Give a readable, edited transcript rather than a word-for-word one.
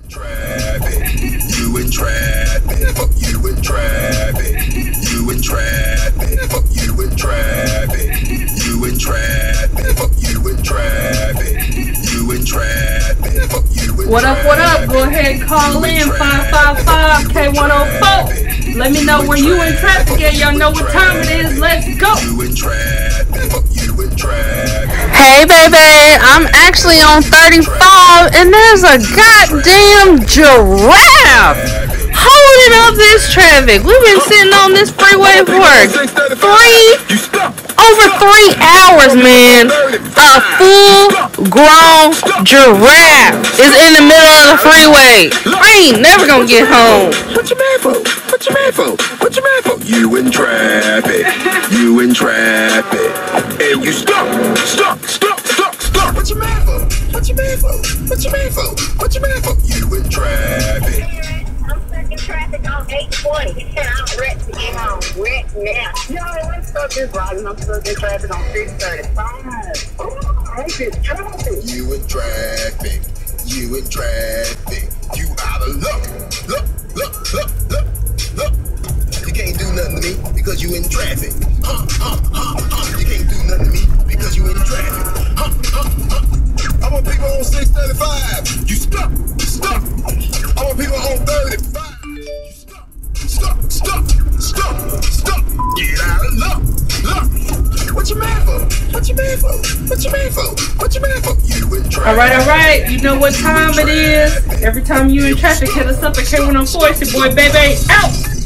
traffic. You in traffic. Fuck you in traffic. You in traffic. Fuck you in traffic. You in traffic. Fuck you in traffic. You in traffic. Fuck you in traffic. What up, what up? Go ahead, call in 555 K104. Let me know where you in traffic at. Y'all know what time it is. Let's go. You in traffic. Fuck you in traffic. Hey baby, I'm actually on 35 and there's a goddamn giraffe holding up this traffic. We've been sitting on this freeway for over 3 hours, man. A full-grown giraffe is in the middle of the freeway. I ain't never gonna get home. What you mad for? What you mad for? What you mad for? You in traffic. You in traffic. And you stop. What you mad for? What you mad for? What you mad for? What you mad for? You in traffic. I'm stuck in traffic on 840. I'm ready to get home. Ready now. Yo, I'm stuck in driving. I'm stuck in traffic on 635. Oh, I get traffic. You in traffic. You in traffic. You out of luck. Look. You can't do nothing to me because you in traffic. You can't do nothing to me because you in traffic. I want people on 635. You stop. I want people on 35. You stop. Get out of luck. What you mad for? What you mad for? What you mad for? What you mad for? You in traffic. All right. You know what time it is. Every time you in traffic, hit us up at K104. It's your boy, baby. Out.